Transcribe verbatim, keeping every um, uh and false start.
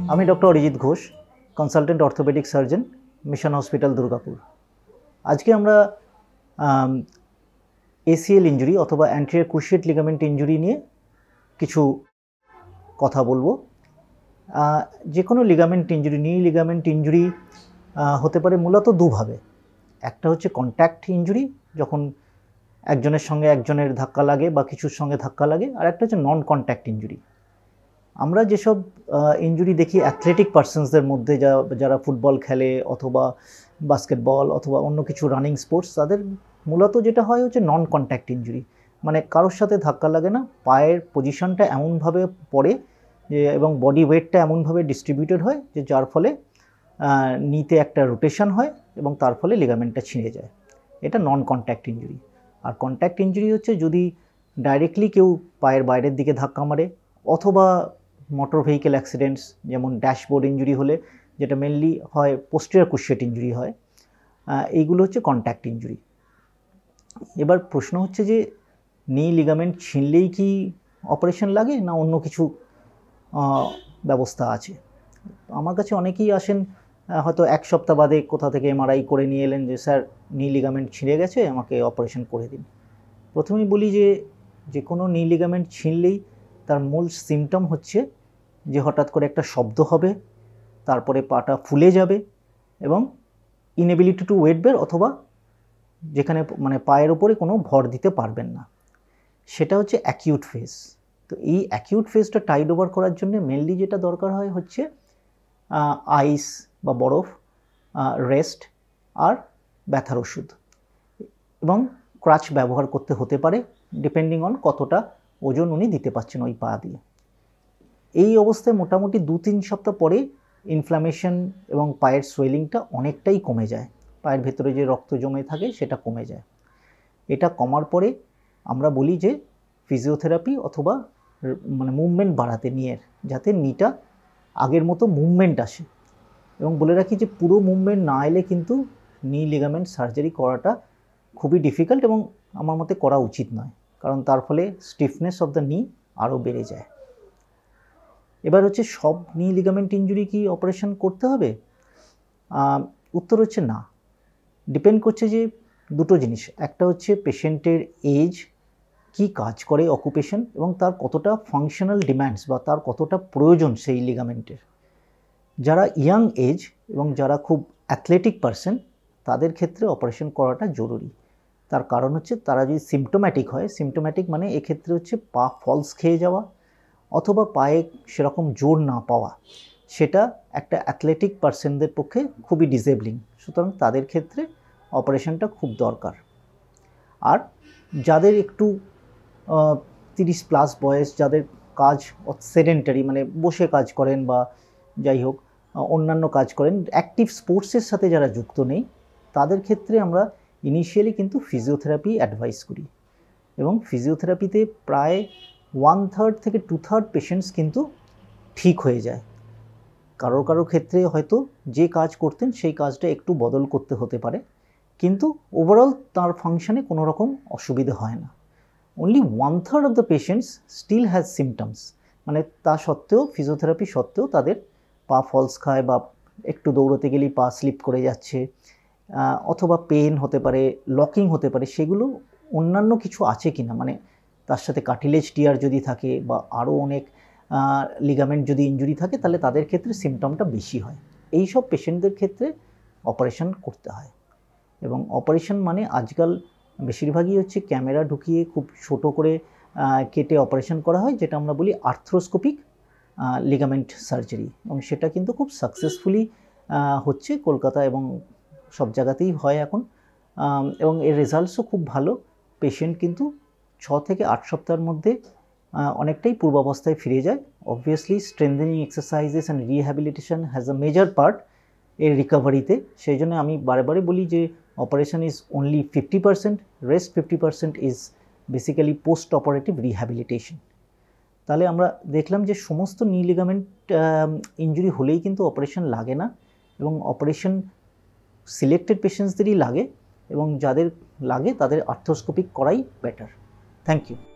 আমি doctor Arijit Ghosh, consultant orthopaedic surgeon, mission hospital Durgapur. আজকে আমরা এসিএল ইঞ্জুরি অথবা অ্যান্টেরিয়র ক্রুশিয়েট লিগামেন্ট ইঞ্জুরি নিয়ে কিছু কথা বলবো। যে কোনো ligament injury, knee ligament injury হতে পারে মূলত দুভাবে। একটা হচ্ছে কন্ট্যাক্ট ইঞ্জুরি, যখন একজনের সঙ্গে একজনের ধাক্কা লাগে বা কিছুর সঙ্গে ধাক্কা লাগে, আর একটা হচ্ছে নন কন্ট্যাক্ট ইঞ্জুরি। আমরা যেসব ইঞ্জুরি দেখি অ্যাথলেটিক পার্সনসদের মধ্যে, যা যারা ফুটবল খেলে অথবা বাস্কেটবল অথবা অন্য কিছু রানিং স্পোর্টস, তাদের মূলত যেটা হয় হচ্ছে নন কন্ট্যাক্ট ইঞ্জুরি, মানে কারোর সাথে ধাক্কা লাগে না, পায়ের পজিশনটা এমনভাবে পড়ে যে এবং বডি ওয়েটটা এমনভাবে ডিস্ট্রিবিউটেড হয় যে যার ফলে নিতে একটা রোটেশন হয় এবং তার ফলে লিগামেন্টটা ছিঁড়ে যায়। এটা নন কন্ট্যাক্ট ইঞ্জুরি। আর কন্ট্যাক্ট ইঞ্জুরি হচ্ছে যদি ডাইরেক্টলি কেউ পায়ের বাইরের দিকে ধাক্কা মারে অথবা মোটর ভেহিকেল অ্যাক্সিডেন্টস, যেমন ড্যাশবোর্ড ইঞ্জুরি হলে, যেটা মেনলি হয় পোস্টেরিয়র ক্রুশিয়েট ইঞ্জুরি হয়, এইগুলো হচ্ছে কন্ট্যাক্ট ইঞ্জুরি। এবার প্রশ্ন হচ্ছে যে নি লিগামেন্ট ছিঁড়লেই কি অপারেশন লাগে না অন্য কিছু ব্যবস্থা আছে? আমার কাছে অনেকেই আসেন, হয়তো এক সপ্তাহ বাদে কোথা থেকে এমআরআই করে নিয়ে এলেন যে স্যার নি লিগামেন্ট ছিঁড়ে গেছে, আমাকে অপারেশন করে দিন। প্রথমেই বলি যে যে কোনো নি লিগামেন্ট ছিঁড়লেই তার মূল সিমটম হচ্ছে যে হঠাৎ করে একটা শব্দ হবে, তারপরে পাটা ফুলে যাবে এবং ইনএবিলিটি টু ওয়েট বের, অথবা যেখানে মানে পায়ের ওপরে কোনো ভর দিতে পারবেন না, সেটা হচ্ছে অ্যাকিউট ফেজ। তো এই অ্যাকিউট ফেজটা টাইড ওভার করার জন্য মেনলি যেটা দরকার হয় হচ্ছে আইস বা বরফ, রেস্ট আর ব্যথার ওষুধ, এবং ক্রাচ ব্যবহার করতে হতে পারে ডিপেন্ডিং অন কতটা ওজন উনি দিতে পারছেন ওই পা দিয়ে। এই অবস্থায় মোটামুটি দু তিন সপ্তাহ পরে ইনফ্লামেশন এবং পায়ের সোয়েলিংটা অনেকটাই কমে যায়, পায়ের ভেতরে যে রক্ত জমে থাকে সেটা কমে যায়। এটা কমার পরে আমরা বলি যে ফিজিওথেরাপি অথবা মানে মুভমেন্ট বাড়াতে নিয়ে, যাতে নিটা আগের মতো মুভমেন্ট আসে। এবং বলে রাখি যে পুরো মুভমেন্ট না এলে কিন্তু নি লিগামেন্ট সার্জারি করাটা খুবই ডিফিকাল্ট এবং আমার মতে করা উচিত নয়, কারণ তার ফলে স্টিফনেস অফ দ্য নি আরও বেড়ে যায়। এবার হচ্ছে সব নি লিগামেন্ট ইঞ্জুরি কি অপারেশন করতে হবে? উত্তর হচ্ছে না। ডিপেন্ড করছে যে দুটো জিনিস, একটা হচ্ছে পেশেন্টের এজ, কি কাজ করে অকুপেশন, এবং তার কতটা ফাংশনাল ডিম্যান্ডস বা তার কতটা প্রয়োজন সেই লিগামেন্টের। যারা ইয়াং এজ এবং যারা খুব অ্যাথলেটিক পারসন, তাদের ক্ষেত্রে অপারেশন করাটা জরুরি। তার কারণ হচ্ছে তারা যদি সিমটোম্যাটিক হয়, সিমটোম্যাটিক মানে এক্ষেত্রে হচ্ছে পা ফলস খেয়ে যাওয়া অথবা পায়ে সেরকম জোর না পাওয়া, সেটা একটা অ্যাথলেটিক পারসনদের পক্ষে খুবই ডিসেবলিং। সুতরাং তাদের ক্ষেত্রে অপারেশনটা খুব দরকার। আর যাদের একটু তিরিশ প্লাস বয়স, যাদের কাজ সেডেন্টারি মানে বসে কাজ করেন বা যাই হোক অন্যান্য কাজ করেন, অ্যাক্টিভ স্পোর্টসের সাথে যারা যুক্ত নেই, তাদের ক্ষেত্রে আমরা ইনিশিয়ালি কিন্তু ফিজিওথেরাপি অ্যাডভাইস করি। এবং ফিজিওথেরাপিতে প্রায় ওয়ান থার্ড থেকে টু থার্ড পেশেন্টস কিন্তু ঠিক হয়ে যায়। কারোর কারোর ক্ষেত্রে হয়তো যে কাজ করতেন সেই কাজটা একটু বদল করতে হতে পারে, কিন্তু ওভারঅল তার ফাংশনে কোনো রকম অসুবিধে হয় না। Only one third of the patients still has symptoms, মানে তা সত্ত্বেও ফিজিওথেরাপি সত্ত্বেও তাদের পা ফলস খায় বা একটু দৌড়তে গেলেই পা স্লিপ করে যাচ্ছে, অথবা পেন হতে পারে, লকিং হতে পারে, সেগুলো অন্যান্য কিছু আছে কিনা, মানে তার সাথে কার্টিলেজ টিয়ার যদি থাকে বা আরও অনেক লিগামেন্ট যদি ইঞ্জুরি থাকে, তাহলে তাদের ক্ষেত্রে সিমটমটা বেশি হয়। এই সব পেশেন্টদের ক্ষেত্রে অপারেশন করতে হয়। এবং অপারেশন মানে আজকাল বেশিরভাগই হচ্ছে ক্যামেরা ঢুকিয়ে খুব ছোট করে কেটে অপারেশন করা হয়, যেটা আমরা বলি আর্থ্রোস্কোপিক লিগামেন্ট সার্জারি, এবং সেটা কিন্তু খুব সাকসেসফুলি হচ্ছে কলকাতা এবং সব জায়গাতেই হয় এখন, এবং এর রেজাল্টসও খুব ভালো। পেশেন্ট কিন্তু ছ থেকে আট সপ্তাহের মধ্যে অনেকটাই পূর্বাবস্থায় ফিরে যায়। Obviously strengthening exercises and rehabilitation has a major part এর রিকভারিতে। সেই জন্য আমি বারে বারে বলি যে operation is only fifty percent, rest fifty percent is basically post operative rehabilitation. তাহলে আমরা দেখলাম যে সমস্ত নি লিগামেন্ট ইঞ্জুরি হলেই কিন্তু অপারেশন লাগে না, এবং অপারেশন সিলেক্টেড পেশেন্টসদেরই লাগে, এবং যাদের লাগে তাদের আর্থ্রোস্কোপিক করাই বেটার। Thank you.